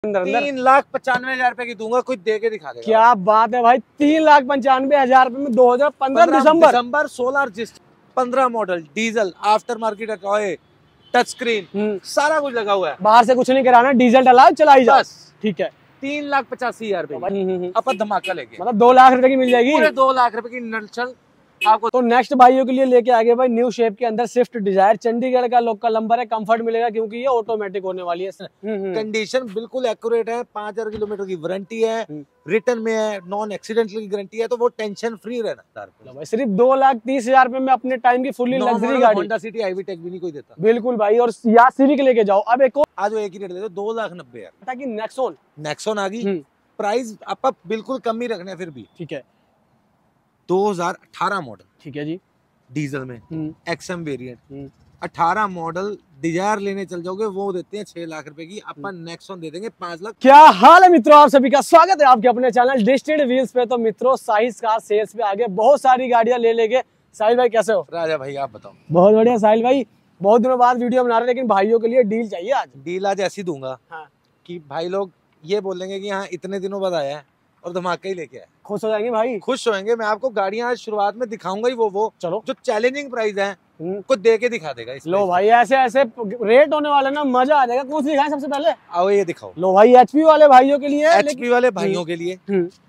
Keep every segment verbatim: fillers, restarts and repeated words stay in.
तीन लाख पचानवे हजार रुपए की दूंगा, कुछ दे के दिखा देगा। क्या बात है भाई, तीन लाख पंचानवे हजार रुपए में दो हजार पंद्रह दिसंबर दिसंबर सोलह रजिस्टर पंद्रह model diesel after market alloy touch screen सारा कुछ लगा हुआ है। बाहर से कुछ नहीं कराना, डीजल डला चलाई जा। ठीक है, तीन लाख पचासी हजार रुपए अपन धमाका लेके, मतलब दो लाख रुपए की मिल जाएगी, पूरे दो लाख रुपए की नलचल आपको। तो नेक्स्ट भाइयों के लिए लेके आगे भाई न्यू शेप के अंदर स्विफ्ट डिजायर, चंडीगढ़ का लोकल नंबर है, कंफर्ट मिलेगा क्योंकि ये ऑटोमेटिक होने वाली है। कंडीशन बिल्कुल एक्यूरेट है, पांच हजार किलोमीटर की वारंटी है, रिटर्न में है, नॉन एक्सीडेंटल की गारंटी है, तो वो टेंशन फ्री रहना। भाई सिर्फ दो लाख तीस हजार रुपए में अपने टाइम की फुल्ली लग्जरी गाड़ी, Honda City I V tech भी नहीं कोई देता। बिल्कुल भाई, और या सिविक लेके जाओ। अब एक आज एक ही रेट दे दो, दो लाख नब्बे हजार की नेक्सॉन नेक्सॉन आ गई, प्राइस आप बिल्कुल कम ही रखने फिर भी। ठीक है, दो हजार अठारह मॉडल, ठीक है जी, डीजल में एक्सएम वेरिएंट, अठारह मॉडल डिजायर लेने चल जाओगे वो देते हैं छह लाख रुपए की, अपन नेक्सॉन दे देंगे पांच लाख। क्या हाल है मित्रों, आप सभी का स्वागत है आपके अपने चैनल डिस्ट्रिक्ट व्हील्स पे। तो मित्रों साहिल कार सेल्स पे आगे बहुत सारी गाड़ियां ले लेके। साहिल भाई कैसे हो? राजा भाई आप बताओ। बहुत बढ़िया साहिल भाई, बहुत दिनों बाद वीडियो बना रहे हैं, लेकिन भाइयों के लिए डील चाहिए आज। डील आज ऐसी दूंगा हाँ। कि भाई लोग ये बोलेंगे कि हाँ इतने दिनों बाद आया है और धमाका ही लेके आया, खुश हो जाएंगे भाई, खुश होंगे। मैं आपको गाड़ियां आज शुरुआत में दिखाऊंगा ही वो वो चलो जो चैलेंजिंग प्राइस है कुछ दे के दिखा देगा। लो भाई ऐसे ऐसे रेट होने वाले ना, मजा आ जाएगा। कौन सी दिखाएं सबसे पहले? आओ ये दिखाओ। लो भाई एचपी वाले भाइयों के लिए, एचपी वाले भाइयों के लिए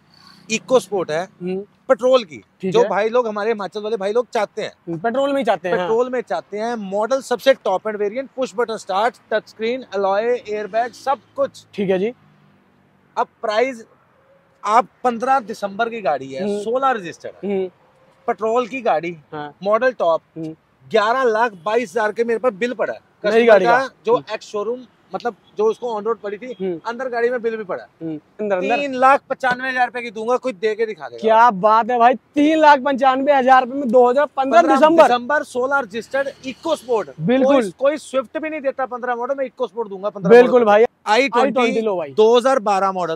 इको स्पोर्ट है पेट्रोल की, जो भाई लोग हमारे हिमाचल वाले भाई लोग चाहते हैं, पेट्रोल में ही चाहते हैं, पेट्रोल में चाहते हैं। मॉडल सबसे top end variant, push button start, touch screen, alloy, airbag, सब कुछ। ठीक है जी। अब प्राइस आप पंद्रह दिसंबर की गाड़ी है, सोलह रजिस्टर्ड है, पेट्रोल की गाड़ी, मॉडल टॉप, ग्यारह लाख बाईस हजार के मेरे पास बिल पड़ा है नई गाड़ी का, जो एक्स शोरूम मतलब जो उसको ऑन रोड पड़ी थी, अंदर गाड़ी में बिल भी पड़ा है। अंदर तीन लाख पचानवे हजार रुपए की दूंगा, कुछ दे के दिखा देगा। क्या बात है भाई, तीन लाख पंचानवे हजार रुपए में दो हजार पंद्रह दिसंबर दिसंबर सोलह रजिस्टर्ड इको स्पोर्ट। बिल्कुल कोई, कोई स्विफ्ट भी नहीं देता पंद्रह मॉडल में, इको स्पोर्ट दूंगा पंद्रह। बिल्कुल भाई। आई ट्वेंटी लो भाई, दो हजार बारह मॉडल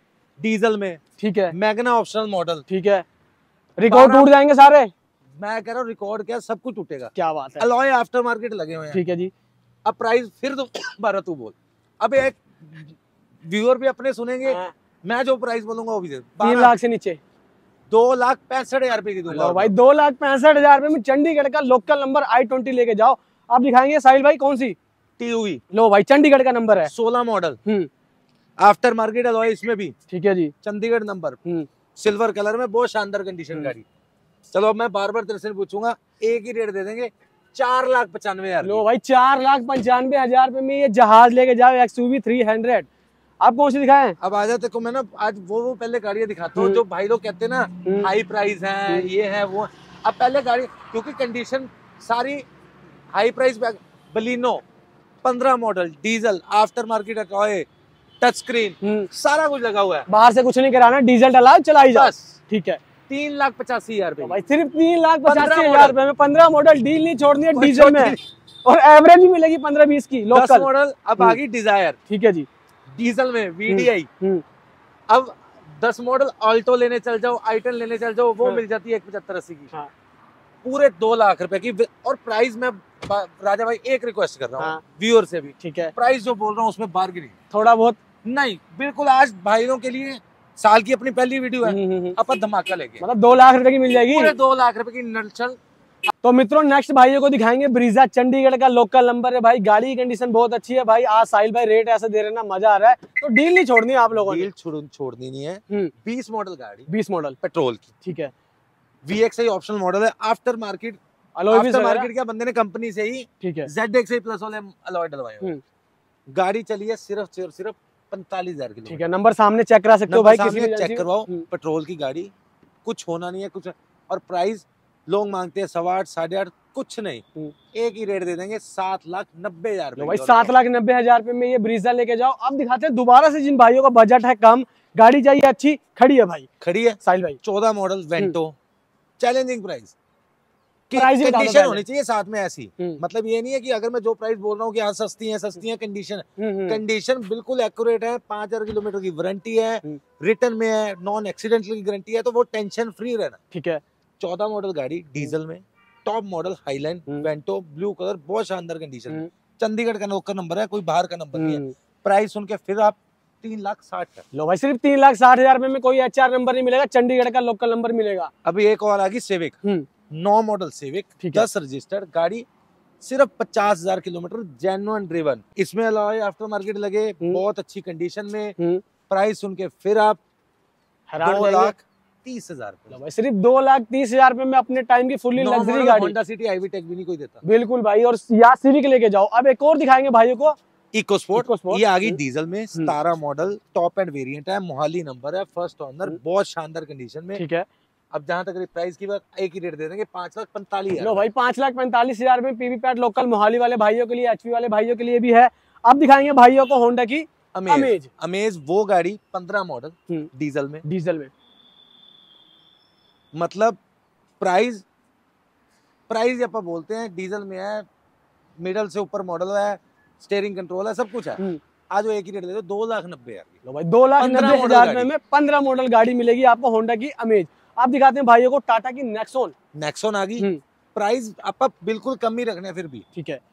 डीजल में, ठीक है, मैग्ना ऑप्शनल मॉडल, ठीक है। रिकॉर्ड टूट जाएंगे सारे, मैं कह रहा हूँ रिकॉर्ड क्या सब कुछ टूटेगा। क्या बात है। अलॉय आफ्टर मार्केट लगे हुए हैं, ठीक है जी। अब प्राइस फिर तो बारह तू बोल, अब एक व्यूअर भी अपने सुनेंगे, मैं जो प्राइस बोलूंगा वो भी दे। तीन लाख से नीचे दो लाख पैंसठ हजार रुपए की दूंगा भाई, दो लाख पैंसठ हजार रुपए में चंडीगढ़ का लोकल नंबर आई ट्वेंटी लेके जाओ। आप दिखाएंगे साहिल भाई कौन सी? टीयूवी। लो भाई चंडीगढ़ का नंबर है, सोलह मॉडल, आफ्टर मार्केट अलॉय इसमें भी, ठीक है जी, चंडीगढ़ नंबर, सिल्वर कलर में, बहुत शानदार कंडीशन गाड़ी। चलो अब मैं बार बार तेरे से पूछूंगा, एक ही रेट दे देंगे, चार लाख पचानवे हजार। लो भाई चार लाख पंचानवे हजार रुपए में ये जहाज लेके जाओ, एक्सयूवी थ्री हंड्रेड। आप कौन सी दिखाएं? अब आ जाते को मैं ना आज वो वो पहले गाड़ियां दिखाता हूँ जो भाई लोग कहते हैं ना हाई प्राइस है, ये है वो। अब पहले गाड़ी क्योंकि कंडीशन सारी हाई प्राइस, बलिनो पंद्रह model diesel after market alloy touch screen सारा कुछ लगा हुआ है, बाहर से कुछ नहीं कराना, डीजल डला चलाई जा। ठीक है, तीन लाख पचासी हजार रुपए भाई, सिर्फ तीन लाख पचासी हजार रुपए में पंद्रह मॉडल, डील नहीं छोड़नी है डीजल में, और एवरेज भी मिलेगी पंद्रह बीस की लोकल मॉडल। अब आ गई डिजायर, ठीक है जी, डीजल में वीडीआई। अब दस मॉडल ऑल्टो लेने चल जाओ, आइटन लेने चल जाओ, वो मिल जाती है एक पचहत्तर अस्सी की, पूरे दो लाख रुपए की। और प्राइस में राजा भाई एक रिक्वेस्ट कर रहा हूँ व्यूअर से भी, ठीक है, प्राइस जो बोल रहा हूँ उसमें बार्गेनिंग थोड़ा बहुत नहीं, बिल्कुल आज भाइयों के लिए साल की अपनी पहली वीडियो है, अपन धमाका लेके, मतलब दो लाख रुपए की मिल जाएगी, पूरे दो लाख रुपए की नलचल। तो मित्रों नेक्स्ट भाइयों को दिखाएंगे ब्रीजा, चंडीगढ़ का लोकल नंबर है भाई, गाड़ी की कंडीशन बहुत अच्छी है भाई। आज साहिल भाई रेट ऐसे दे रहे ना, मजा आ रहा है, तो डील नहीं छोड़नी है आप लोगों ने, डील छोड़, छोड़नी नहीं है। बीस मॉडल गाड़ी, बीस मॉडल पेट्रोल की, ठीक है, V X I optional model है, आफ्टर मार्केट आफ्टर मार्केट क्या बंदे ने कंपनी से ही, ठीक है, जेड एक्स आई प्लस वाले अलॉय डलवाए। गाड़ी चली है सिर्फ सिर्फ सिर्फ पैंतालीस हजार की, ठीक है, नंबर सामने चेक करा सकते हो भाई, किसी भी चेक करवाओ, पेट्रोल की गाड़ी, कुछ होना नहीं है कुछ। और प्राइस लोग मांगते हैं सवा आठ साढ़े आठ, कुछ नहीं, एक ही रेट दे देंगे, सात लाख नब्बे हजार भाई, सात लाख नब्बे हजार रुपए में ये ब्रीजा लेके जाओ। अब दिखाते हैं दोबारा से जिन भाइयों का बजट है कम, गाड़ी चाहिए अच्छी, खड़ी है भाई, खड़ी है साहिल भाई, चौदह model Vento, challenging price, condition होनी चाहिए साथ में ऐसी, मतलब ये नहीं है कि अगर मैं जो प्राइस बोल रहा हूँ कि हाँ सस्ती है सस्ती है, कंडीशन कंडीशन बिल्कुल एक्यूरेट है, पांच हजार किलोमीटर की वारंटी है, रिटर्न में है, नॉन एक्सीडेंटल की गारंटी है, तो वो टेंशन फ्री रहना, ठीक है। चौदह मॉडल गाड़ी डीजल में, top model highline Vento blue colour, बहुत शानदार कंडीशन, चंडीगढ़ का लोकल नंबर है, कोई बाहर का नंबर नहीं है। प्राइस सुन के फिर आप तीन लाख साठ है। लो भाई सिर्फ तीन लाख साठ हजार रुपए में कोई एच आर नंबर नहीं मिलेगा, चंडीगढ़ का लोकल नंबर मिलेगा। अभी एक और आ गई सिविक, नौ मॉडल सिविक, दस रजिस्टर्ड गाड़ी, सिर्फ पचास हजार किलोमीटर जेन्युइन ड्रिवन। इसमें अलॉय आफ्टर मार्केट लगे, बहुत अच्छी कंडीशन में। प्राइस सुन के फिर आप दो लाख तीस हजार सिर्फ दो लाख तीस हजार रुपए में अपने टाइम की फुल्ली लग्जरी गाड़ी। होंडा सिटी आईवी टेक भी नहीं कोई देता। बिल्कुल भाई, और या सिविक लेके जाओ। अब एक और दिखाएंगे भाइयों को, इको स्पोर्ट, ये आ गई डीजल में, सतारह मॉडल, टॉप एंड वेरिएंट है, मोहाली नंबर है, फर्स्ट ओनर, बहुत शानदार कंडीशन में। ठीक है। अब जहां तक प्राइस की बात, एक ही रेट दे देंगे, पांच लाख पैंतालीस हजार। लो भाई पांच लाख पैंतालीस हजार में पीवी पैड लोकल मोहाली वाले भाइयों के लिए, एचपी वाले भाइयों के लिए भी है। अब दिखाएंगे भाइयों को होंडा की अमेज। अमेज वो गाड़ी पंद्रह मॉडल डीजल में, डीजल में मतलब प्राइस प्राइस आप बोलते हैं डीजल में है, मिडल से ऊपर मॉडल है, स्टीयरिंग कंट्रोल है, सब कुछ है। आज वो एक ही रेट दे दो, दो लाख नब्बे हजार। लो भाई दो लाख नब्बे हजार रुपए में पंद्रह मॉडल गाड़ी मिलेगी आपको होंडा की अमेज। आप दिखाते हैं भाइयों को टाटा की नेक्सॉन। नेक्सॉन आ गई, प्राइस आप बिल्कुल कम ही रखने फिर भी। ठीक है।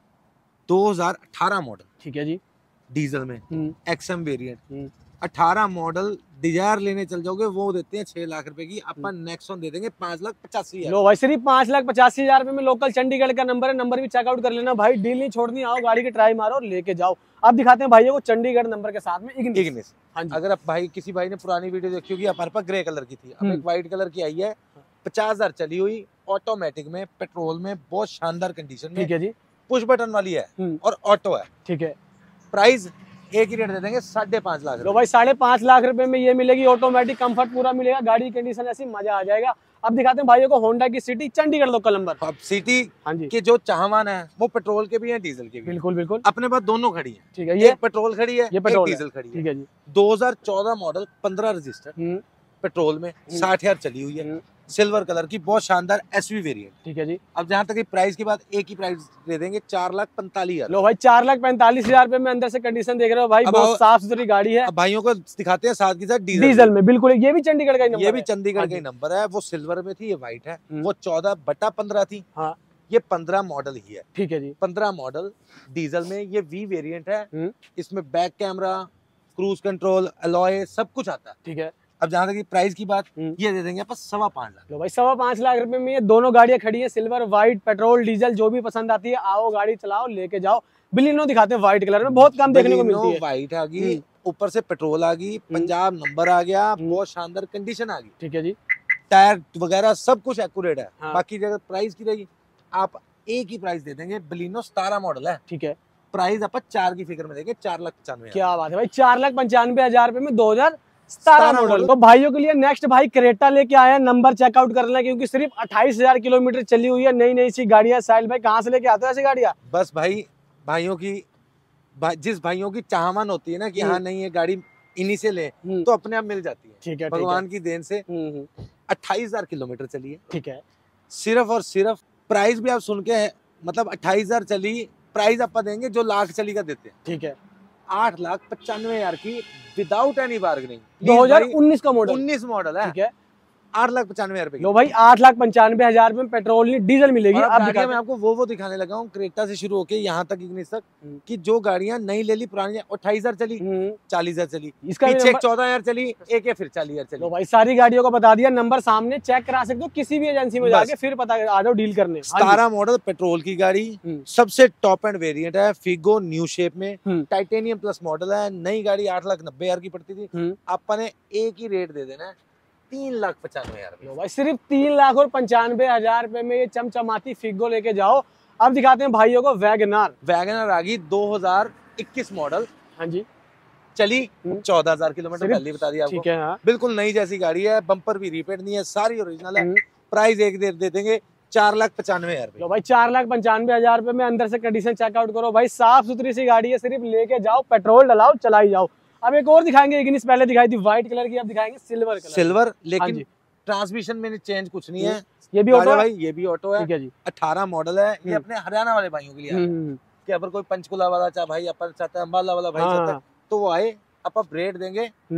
दो हजार अठारह मॉडल, ठीक है जी, डीजल में, एक्सएम वेरिएंट, अठारह मॉडल। डिजायर लेने चल जाओगे वो देते हैं छह लाख रुपए की, अपन नेक्सॉन दे देंगे पांच लाख पचासी हजार। लो भाई सिर्फ पांच लाख पचासी हजार रुपए में लोकल चंडीगढ़ का नंबर है, नंबर भी चेकआउट कर लेना भाई, डील नहीं छोड़नी, आओ गाड़ी की ट्राई मारो और लेके जाओ। अब दिखाते हैं भाइयों को चंडीगढ़ नंबर के साथ में इग्निस। इग्निस हाँ जी। अगर आप भाई किसी भाई ने पुरानी वीडियो देखी होगी, हमारे पास ग्रे कलर की थी, अब एक व्हाइट कलर की आई है, पचास हजार चली हुई, ऑटोमेटिक में, पेट्रोल में, बहुत शानदार कंडीशन में। ठीक है जी। पुश बटन वाली है और ऑटो है। ठीक है। प्राइस एक ही रेट दे देंगे, साढ़े पांच लाख। लो भाई साढ़े पांच लाख रुपए में ये मिलेगी, ऑटोमेटिक, कंफर्ट पूरा मिलेगा, गाड़ी की कंडीशन ऐसी, मजा आ जाएगा। अब दिखाते हैं भाइयों को होंडा की सिटी, चंडीगढ़ लोकल नंबर। अब सिटी हाँ जी के जो चाहवान है वो पेट्रोल के भी हैं, डीजल के भी। बिल्कुल बिल्कुल, अपने पास दोनों खड़ी है। ठीक है, ये पेट्रोल खड़ी है, ये पेट्रोल डीजल खड़ी है। ठीक है जी। दो हजार चौदह मॉडल, पंद्रह रजिस्टर, पेट्रोल में, साठ हजार चली हुई है, सिल्वर कलर की, बहुत शानदार एसवी वेरिएंट। ठीक है जी। अब जहां तक प्राइस की बात, एक ही प्राइस दे देंगे, चार लाख पैंतालीस हजार। लो भाई चार लाख पैंतालीस हजार रुपए में अंदर से कंडीशन देख रहे हो भाई, बहुत साफ सुथरी गाड़ी है। भाइयों को दिखाते हैं साथ के साथ डीजल, डीजल में। बिल्कुल, ये भी चंडीगढ़ का ही नंबर, ये भी चंडीगढ़ का ही नंबर है। वो सिल्वर में थी, ये व्हाइट है। वो चौदह बटा पंद्रह थी, हाँ, ये पंद्रह मॉडल ही है। ठीक है जी। पंद्रह मॉडल डीजल में, ये वी वेरिएंट है, इसमें back camera, cruise control, alloy, सब कुछ आता है। ठीक है। अब जहाँ तक प्राइस की बात, ये दे देंगे आप सवा पांच लाख। लो भाई सवा पांच लाख रुपए में ये दोनों गाड़ियां खड़ी हैं, सिल्वर, व्हाइट, पेट्रोल, डीजल, जो भी पसंद आती है आओ गाड़ी चलाओ लेके जाओ। बिलिनो दिखाते हैं व्हाइट कलर में, बहुत कम देखने को मिलती है। व्हाइट आ गई, ऊपर से पेट्रोल आ गई, पंजाब नंबर आ गया, बहुत शानदार कंडीशन आ गई। ठीक है जी। टायर वगैरह सब कुछ एक्यूरेट है। हाँ। बाकी जगह प्राइस की रहेगी, आप एक ही प्राइस दे देंगे। बिलिनो सतारह मॉडल है। ठीक है। प्राइस आप चार की फिगर में देंगे, चार लाख पचानवे। क्या बात है भाई, चार लाख पंचानवे हजार रुपए में दो हजार सतारह मॉडल। तो भाइयों के लिए नेक्स्ट भाई क्रेटा लेके आए हैं, नंबर चेकआउट कर लेना, क्योंकि सिर्फ अट्ठाईस हजार किलोमीटर चली हुई है, नई नई सी गाड़ियां। साहिल भाई कहाँ से लेके आते हैं ऐसी गाड़ियां? बस भाई भाइयों की भा, जिस भाइयों की चाहवान होती है ना कि हाँ नहीं ये गाड़ी इन्हीं से ले, तो अपने आप मिल जाती है। ठीक है, भगवान की देन से अट्ठाईस हजार किलोमीटर चली है। ठीक है। सिर्फ और सिर्फ प्राइस भी आप सुन के, मतलब अट्ठाईस हजार चली, प्राइस आप देंगे जो लाख चली का देते हैं। ठीक है। आठ लाख पचानवे हजार की विदाउट एनी बार्गेनिंग, दो हजार उन्नीस का मॉडल, उन्नीस मॉडल है। ठीक है। आठ लाख पचानवे हजार। लो भाई आठ लाख पंचानवे हजार में पेट्रोल नहीं डीजल मिलेगी। अब गाड़ियां मैं आपको वो वो दिखाने लगा हूँ, क्रेटा से शुरू होके यहाँ तक इग्निस तक, कि जो गाड़ियां नई ले ली, पुरानी अट्ठाईस हजार चली, चालीस हजार चली, इसका पीछे चौदह हजार चली, एक है फिर चालीस हजार चली। लो भाई सारी गाड़ियों को बता दिया, नंबर सामने चेक करा सकते हो किसी भी एजेंसी में जाके, फिर पता आ जाओ डील करने। सतारह मॉडल पेट्रोल की गाड़ी, सबसे टॉप एंड वेरिएंट है, फिगो न्यू शेप में, टाइटेनियम प्लस मॉडल है, नई गाड़ी आठ लाख नब्बे हजार की पड़ती थी, आपने एक ही रेट दे देना है, तीन लाख पचानवे हजार। भाई सिर्फ तीन लाख और पंचानवे हजार रुपए में ये चमचमाती फिगो लेके जाओ। अब दिखाते हैं भाइयों को वैगनर। वैगनर आ गई दो हजार इक्कीस मॉडल। हाँ जी। चली चौदह हजार किलोमीटर, पहले बता दिया आपको। ठीक है। हाँ। बिल्कुल नई जैसी गाड़ी है, बम्पर भी रिपेंट नहीं है, सारी ओरिजिनल है। प्राइस एक दे, दे देंगे चार लाख पचानवे हजार। भाई चार लाख पंचानवे हजार रुपए में अंदर से कंडीशन चेकआउट करो भाई, साफ सुथरी सी गाड़ी है, सिर्फ लेके जाओ, पेट्रोल डलाओ, चलाई जाओ। अब एक और दिखाएंगे, इग्निस पहले दिखाई थी व्हाइट कलर की, अब दिखाएंगे सिल्वर कलर। सिल्वर, लेकिन ट्रांसमिशन में चेंज कुछ नहीं है। ये भी ऑटो है भाई, ये भी ऑटो है। ठीक है जी। अठारह मॉडल है, ये अपने हरियाणा वाले भाइयों के लिए है कि अगर कोई पंचकुला वाला चाहे भाई अपन चाहता है, अम्बाला वाला भाई चाहता है, तो वो आए, अब आप रेट देंगे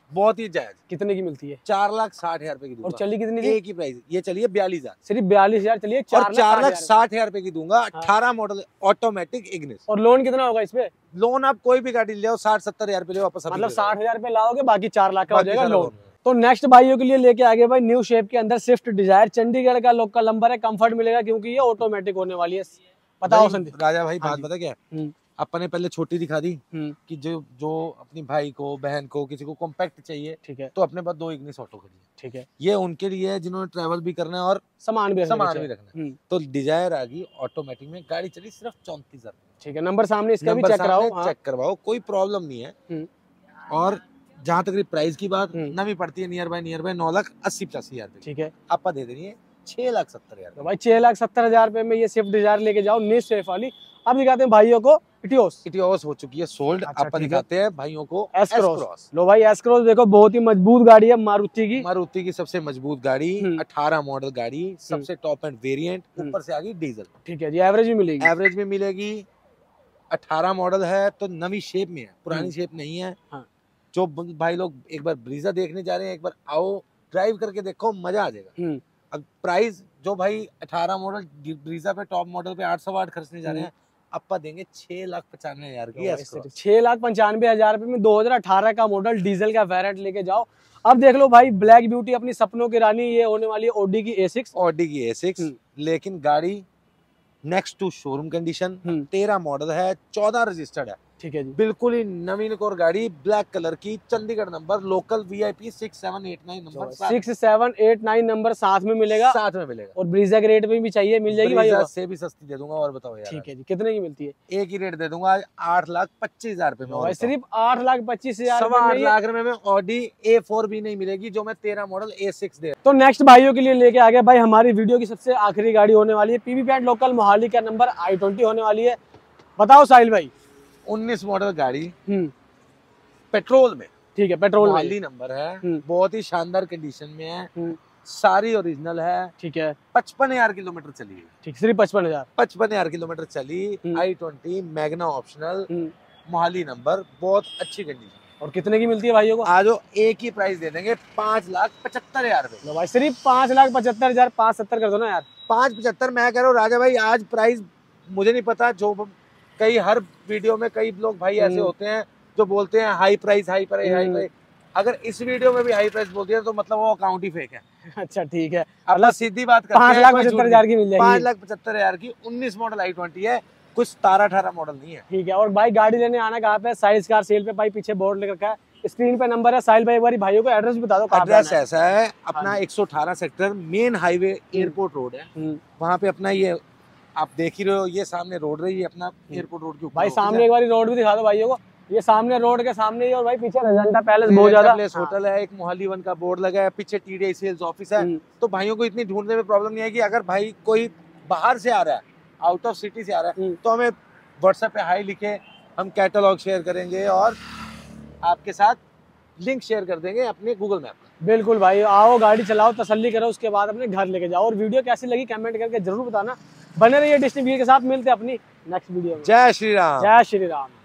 बहुत ही जायज। कितने की मिलती है? चार लाख साठ हजार रुपए की दूंगा। और चली कितनी थी? एक ही प्राइस, ये चलिए बयालीस हजार, सिर्फ बयालीस हजार चलिए। चार चार लाख साठ हजार रुपए की दूंगा। अठारह मॉडल ऑटोमेटिक इग्निस। और लोन कितना होगा इस पे? लोन आप कोई भी गाड़ी ले आओ साठ सत्तर हजार रुपए वापस, मतलब साठ हजार रुपए लाओगे, बाकी चार लाख का हो जाएगा लोन। लोन। तो नेक्स्ट भाइयों के लिए लेके आगे भाई न्यू शेप के अंदर स्विफ्ट डिजायर, चंडीगढ़ का लोकल नंबर है, कंफर्ट मिलेगा क्योंकि ये ऑटोमेटिक होने वाली है। बताओ संदीप। राजा भाई बात पता क्या है, अपन ने पहले छोटी दिखा दी कि जो जो अपनी भाई को बहन को किसी को कॉम्पैक्ट चाहिए, ठीक है, तो अपने पास दो इग्निस ऑटो खड़ी है, ठीक है, ये उनके लिए है जिन्होंने ट्रैवल भी करना है और सामान भी सामान भी रखना है। तो डिजायर आ गई ऑटोमेटिक में, गाड़ी चली सिर्फ चौंतीस हजार, ठीक है, नंबर सामने इसका भी चेक कराओ, चेक करवाओ, कोई प्रॉब्लम नहीं है। और जहाँ तक प्राइस की बात, नवी पड़ती है नियर बाय नियर बाय नौ लाख अस्सी पचासी हजार, ठीक है, आप दे देंगे छह लाख सत्तर हजार। तो भाई छह लाख सत्तर हजार रुपए में ये स्विफ्ट डिजायर लेके जाओ, न्यू शेप वाली। अब दिखाते हैं भाइयों को इटियोस। इटियोस हो चुकी है सोल्ड। अच्छा, आप दिखाते हैं भाइयों को एस क्रॉस। लो भाई एस क्रॉस देखो, बहुत ही मजबूत गाड़ी है, मारुति की मारुति की सबसे मजबूत गाड़ी, अठारह मॉडल गाड़ी, सबसे टॉप एंड वेरिएंट, ऊपर से आ गई डीजल, ठीक है जी। एवरेज भी मिलेगी, एवरेज में मिलेगी। अठारह मॉडल है तो नवी शेप में है, पुरानी शेप नहीं है। हाँ। जो भाई लोग एक बार ब्रीजा देखने जा रहे हैं, एक बार आओ ड्राइव करके देखो, मजा आ जाएगा। अब प्राइस जो भाई अठारह मॉडल ब्रीजा पे टॉप मॉडल पे आठ सौ आठ खर्चने जा रहे हैं, अपा देंगे छह लाख पचानवे हजार की। छह लाख पंचानवे हजार रुपए में दो हजार अठारह का मॉडल डीजल का वेरिएंट लेके जाओ। अब देख लो भाई ब्लैक ब्यूटी अपनी सपनों की रानी, ये होने वाली है ऑडी की ए सिक्स। ऑडी की ए सिक्स, लेकिन गाड़ी नेक्स्ट टू शोरूम कंडीशन, तेरह मॉडल है, चौदह रजिस्टर्ड है, ठीक है जी, बिल्कुल ही नवीन कोर गाड़ी, ब्लैक कलर की, Chandigarh number, local VIP six seven eight nine number, six seven eight nine number साथ में मिलेगा, साथ में मिलेगा। और ब्रीजा के रेट में भी चाहिए, मिल जाएगी भाई, से भी सस्ती दे दूंगा। और बताओ यार, ठीक है जी, कितने की मिलती है? एक ही रेट दे दूंगा, आठ लाख पच्चीस हजार रुपए में, सिर्फ आठ लाख पच्चीस हजार सवा आठ लाख रुपए में ऑडी ए फोर भी नहीं मिलेगी, जो मैं तेरह मॉडल ए सिक्स दे। तो नेक्स्ट भाइयों के लिए लेके आ गया भाई हमारी वीडियो की सबसे आखिरी गाड़ी होने वाली है, पीवी पैंट लोकल मोहाली का नंबर, आई ट्वेंटी होने वाली है। बताओ साहिल भाई। उन्नीस मॉडल गाड़ी, पेट्रोल में, ठीक है, पेट्रोल मोहाली नंबर है, बहुत ही शानदार कंडीशन में है, सारी ओरिजिनल है, ठीक है, पचपन हजार किलोमीटर चली है, ठीक, सिर्फ पचपन हजार पचपन हजार किलोमीटर चली, I twenty Magna optional, Mohali number, बहुत अच्छी कंडीशन। और कितने की मिलती है भाइयों को? आज एक ही प्राइस दे देंगे, पांच लाख पचहत्तर हजार रुपए। भाई सिर्फ पांच लाख पचहत्तर हजार, पांच सत्तर कर दो ना यार, पांच पचहत्तर मैं कह रहा हूँ राजा भाई। आज प्राइस मुझे नहीं पता, जो कई हर वीडियो में कई लोग भाई ऐसे होते हैं जो बोलते हैं high price high price high price. अगर इस वीडियो में भी हाई प्राइस बोल दिया तो मतलब वो अकाउंट ही फेक है। अच्छा ठीक है, अब सीधी बात करते हैं, पांच लाख पचहत्तर हजार की मिल जाएगी, पांच लाख पचहत्तर हजार की, उन्नीस मॉडल आई ट्वेंटी है, कुछ सतारह अठारह मॉडल नहीं है, ठीक है। और भाई गाड़ी लेने आना कहाँ पे? साइज कार सेल पे, भाई पीछे बोर्ड लग रखा है, स्क्रीन पे नंबर है। साहिल भाई एक बार भाइयों को एड्रेस बता दो। एड्रेस ऐसा है अपना एक सौ अठारह sector main highway airport road है, वहाँ पे अपना ये आप देख ही रहे हो, ये सामने रोड रही है अपना एयरपोर्ट रोड के ऊपर। भाई सामने एक बार रोड भी दिखा दो भाइयों को, ये सामने रोड के सामने ही, और भाई पीछे रजंटा पैलेस बहुत ज्यादा होटल है, एक मोहाली वन का बोर्ड लगा है, पीछे टीडीआई सेल्स ऑफिस है। तो भाइयों को इतनी ढूंढने में प्रॉब्लम नहीं है कि अगर भाई कोई बाहर से आ रहा है, आउट ऑफ सिटी से आ रहा है, तो हमें व्हाट्सएप पे हाई लिखे, हम कैटलॉग शेयर करेंगे और आपके साथ लिंक शेयर कर देंगे अपने गूगल मैप में। बिल्कुल भाई, आओ गाड़ी चलाओ, तसल्ली करो, उसके बाद अपने घर लेके जाओ। और वीडियो कैसी लगी कमेंट करके जरूर बताना। बने रहिए डिस्नी वीर के साथ, मिलते हैं अपनी नेक्स्ट वीडियो में। जय श्री राम। जय श्री राम।